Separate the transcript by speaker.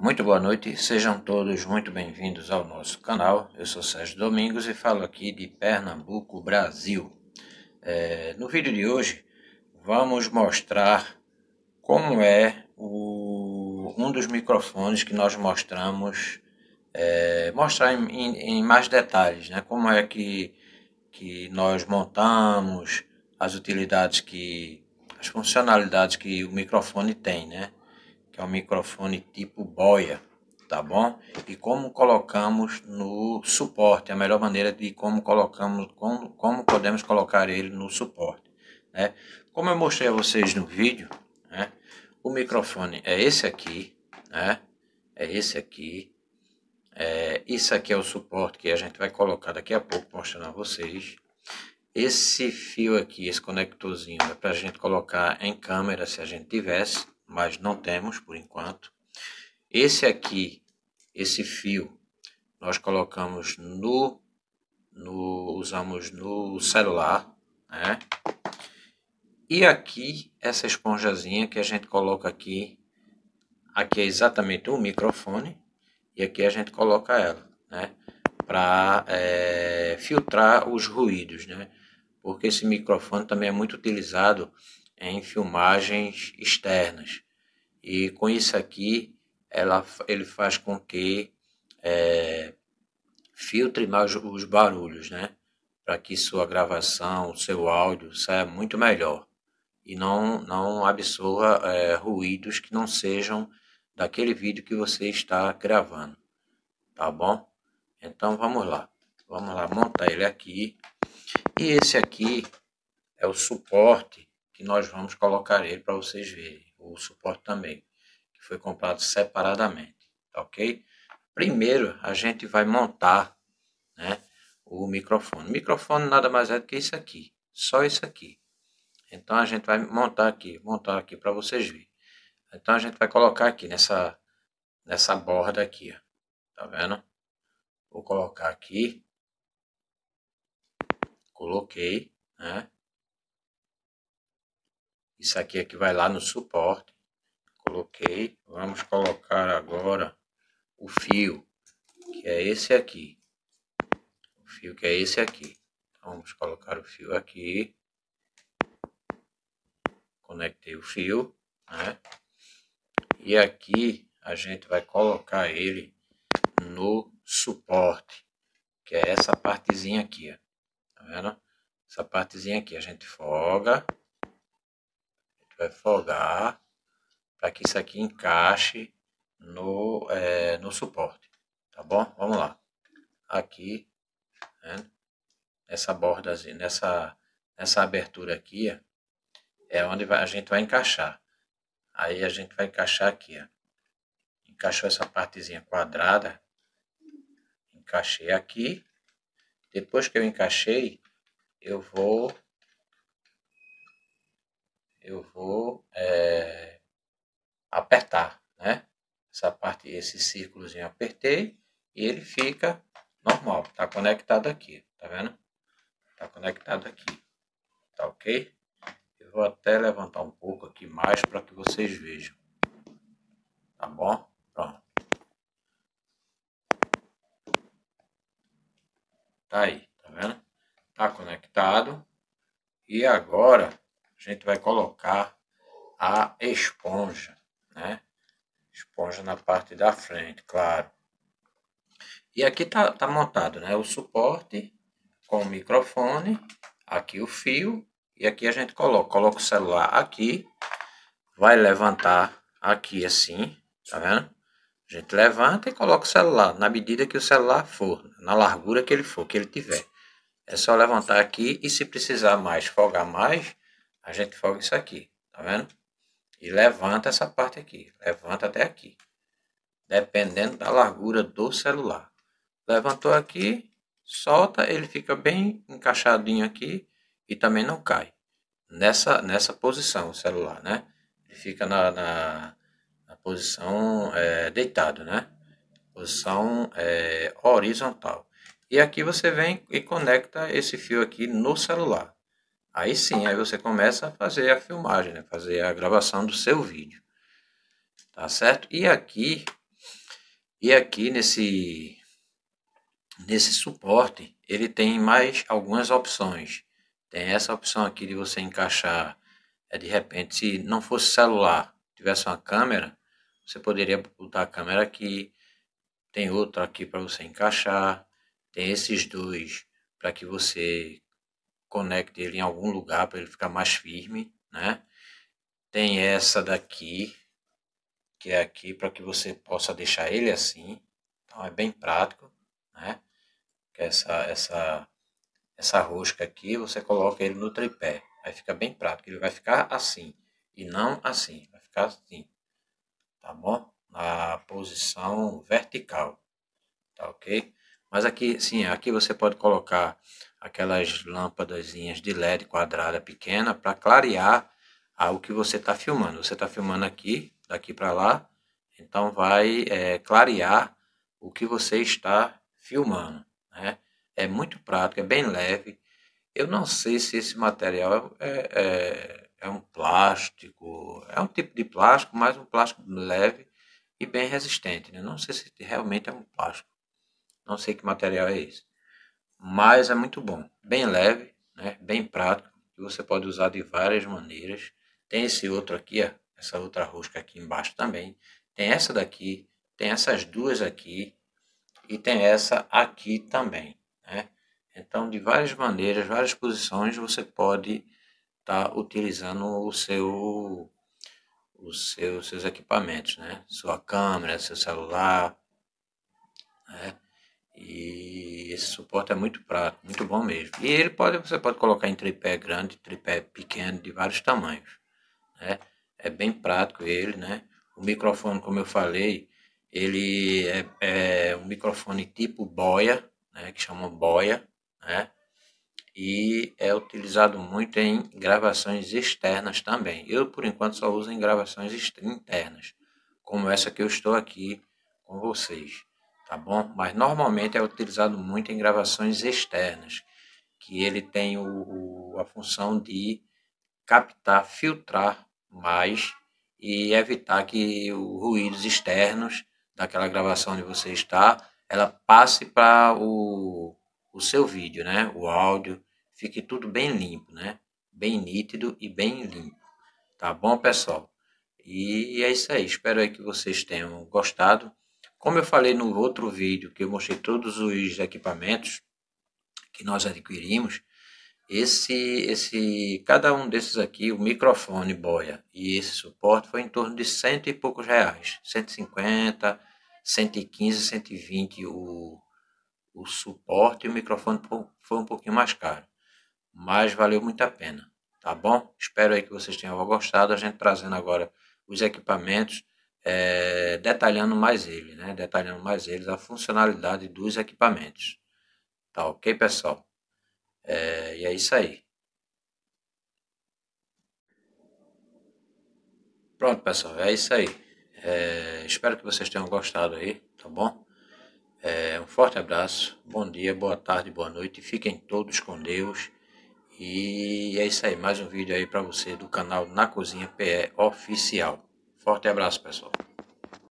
Speaker 1: Muito boa noite, sejam todos muito bem-vindos ao nosso canal. Eu sou Sérgio Domingos e falo aqui de Pernambuco, Brasil. No vídeo de hoje vamos mostrar como é um dos microfones que nós mostramos, mostrar em mais detalhes, né? Como é que nós montamos, as utilidades as funcionalidades que o microfone tem, né? Que é um microfone tipo boia, tá bom? E como colocamos no suporte, a melhor maneira de como podemos colocar ele no suporte, né? Como eu mostrei a vocês no vídeo, né? O microfone é esse aqui, né? É esse aqui. Isso aqui é o suporte que a gente vai colocar daqui a pouco, mostrando a vocês. Esse fio aqui, esse conectorzinho, é para a gente colocar em câmera se a gente tivesse, mas não temos por enquanto. Esse aqui, esse fio, nós colocamos usamos no celular, né? E aqui, essa esponjazinha que a gente coloca aqui é exatamente o microfone, e aqui a gente coloca ela, né? Para filtrar os ruídos, né? Porque esse microfone também é muito utilizado em filmagens externas. E com isso aqui, ele faz com que filtre mais os barulhos, né? Para que sua gravação, seu áudio saia muito melhor. E não absorva ruídos que não sejam daquele vídeo que você está gravando. Tá bom? Então vamos lá. Vamos lá montar ele aqui. E esse aqui é o suporte que nós vamos colocar ele para vocês verem. O suporte também, que foi comprado separadamente, tá ok? Primeiro a gente vai montar, né, o microfone. O microfone nada mais é do que isso aqui, só isso aqui. Então a gente vai montar aqui para vocês verem. Então a gente vai colocar aqui nessa borda aqui, ó. Tá vendo? Vou colocar aqui. Coloquei, né? Isso aqui é que vai lá no suporte. Coloquei. Vamos colocar agora o fio, que é esse aqui. O fio que é esse aqui. Então, vamos colocar o fio aqui. Conectei o fio, né? E aqui a gente vai colocar ele no suporte, que é essa partezinha aqui, ó. Tá vendo? Essa partezinha aqui a gente folga. A gente vai folgar para que isso aqui encaixe no suporte, tá bom? Vamos lá. Aqui, né? Essa bordazinha, nessa abertura aqui, ó, é onde a gente vai encaixar. Aí a gente vai encaixar aqui, ó. Encaixou essa partezinha quadrada. Encaixei aqui. Depois que eu encaixei, eu vou apertar, né? Essa parte, esse círculozinho apertei e ele fica normal. Tá conectado aqui, tá vendo? Tá conectado aqui, tá ok? Eu vou até levantar um pouco aqui mais para que vocês vejam, tá bom? Pronto. Tá aí, tá vendo? Tá conectado. E agora a gente vai colocar a esponja, né? Esponja na parte da frente, claro. E aqui tá montado, né? O suporte com o microfone, aqui o fio, e aqui a gente coloca o celular aqui, vai levantar aqui assim, tá vendo? A gente levanta e coloca o celular na medida que o celular for, na largura que ele for, que ele tiver. É só levantar aqui e se precisar mais, folgar mais, a gente folga isso aqui, tá vendo? E levanta essa parte aqui, levanta até aqui, dependendo da largura do celular. Levantou aqui, solta, ele fica bem encaixadinho aqui e também não cai. Nessa posição o celular, né? Ele fica na posição deitado, né? Posição horizontal. E aqui você vem e conecta esse fio aqui no celular. Aí sim, aí você começa a fazer a filmagem, né? Fazer a gravação do seu vídeo. Tá certo? E aqui E aqui nesse suporte, ele tem mais algumas opções. Tem essa opção aqui de você encaixar, de repente, se não fosse celular, tivesse uma câmera, você poderia botar a câmera aqui. Tem outro aqui para você encaixar. Tem esses dois para que você conecte ele em algum lugar para ele ficar mais firme, né? Tem essa daqui, que é aqui para que você possa deixar ele assim. Então é bem prático, né? Que essa rosca aqui, você coloca ele no tripé. Aí fica bem prático. Ele vai ficar assim e não assim. Vai ficar assim, tá bom? Na posição vertical, tá ok? Mas aqui, sim, aqui você pode colocar aquelas lâmpadazinhas de LED quadrada pequena para clarear o que você está filmando. Você está filmando aqui, daqui para lá, então vai clarear o que você está filmando, né? É muito prático, é bem leve. Eu não sei se esse material é um plástico, é um tipo de plástico, mas um plástico leve e bem resistente, né? Não sei se realmente é um plástico, não sei que material é esse, mas é muito bom, bem leve, né? Bem prático, que você pode usar de várias maneiras. Tem esse outro aqui, ó, essa outra rosca aqui embaixo também, tem essa daqui, tem essas duas aqui e tem essa aqui também, né? Então, de várias maneiras, várias posições, você pode estar utilizando seus equipamentos, né? Sua câmera, seu celular, né? E esse suporte é muito prático, muito bom mesmo. E você pode colocar em tripé grande, tripé pequeno, de vários tamanhos, né? É bem prático ele, né? O microfone, como eu falei, ele é um microfone tipo boia, né? Que chama boia, né? E é utilizado muito em gravações externas também. Eu, por enquanto, só uso em gravações internas, como essa que eu estou aqui com vocês, tá bom? Mas normalmente é utilizado muito em gravações externas, que ele tem a função de captar, filtrar mais e evitar que os ruídos externos daquela gravação onde você está, ela passe para o seu vídeo, né? O áudio, fique tudo bem limpo, né? Bem nítido e bem limpo. Tá bom, pessoal? E é isso aí. Espero aí que vocês tenham gostado. Como eu falei no outro vídeo, que eu mostrei todos os equipamentos que nós adquirimos, cada um desses aqui, o microfone boia e esse suporte foi em torno de cento e poucos reais, 150, 115, 120 o suporte, e o microfone foi um pouquinho mais caro, mas valeu muito a pena, tá bom? Espero aí que vocês tenham gostado, a gente trazendo agora os equipamentos, detalhando mais ele, né? Detalhando mais eles, a funcionalidade dos equipamentos, tá ok, pessoal? E é isso aí. Pronto, pessoal, é isso aí. Espero que vocês tenham gostado aí, tá bom? Um forte abraço, bom dia, boa tarde, boa noite, fiquem todos com Deus. E é isso aí, mais um vídeo aí para você do canal Na Cozinha PE Oficial. Forte abraço, pessoal.